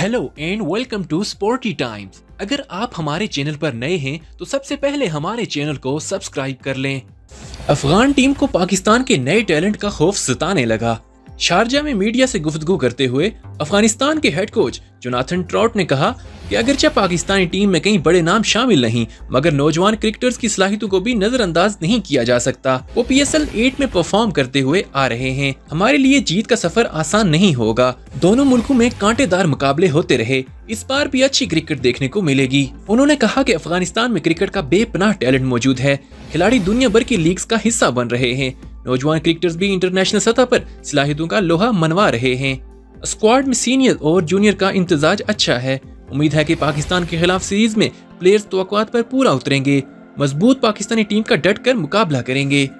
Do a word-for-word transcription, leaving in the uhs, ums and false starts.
Hello and welcome to sporty times. अगर आप हमारे चैनल पर नए हैं तो सबसे पहले हमारे चैनल को सब्सक्राइब कर लें। अफगान टीम को पाकिस्तान के नए टैलेंट का खौफ सताने लगा। शारजा में मीडिया से गुफ्तगू करते हुए अफगानिस्तान के हेड कोच जोनाथन ट्राउट ने कहा कि अगरचे पाकिस्तानी टीम में कई बड़े नाम शामिल नहीं, मगर नौजवान क्रिकेटर्स की सलाहियतों को भी नजरअंदाज नहीं किया जा सकता। वो पी एस एल एट में परफॉर्म करते हुए आ रहे हैं। हमारे लिए जीत का सफर आसान नहीं होगा। दोनों मुल्कों में कांटेदार मुकाबले होते रहे। इस बार भी अच्छी क्रिकेट देखने को मिलेगी। उन्होंने कहा कि अफगानिस्तान में क्रिकेट का बेपनाह टैलेंट मौजूद है। खिलाड़ी दुनिया भर की लीग्स का हिस्सा बन रहे हैं। नौजवान क्रिकेटर्स भी इंटरनेशनल सतह पर सलाहियतों का लोहा मनवा रहे हैं। स्क्वाड में सीनियर और जूनियर का इंतजाज अच्छा है। उम्मीद है कि पाकिस्तान के खिलाफ सीरीज में प्लेयर्स तवक्कुआत पर पूरा उतरेंगे। मजबूत पाकिस्तानी टीम का डट कर मुकाबला करेंगे।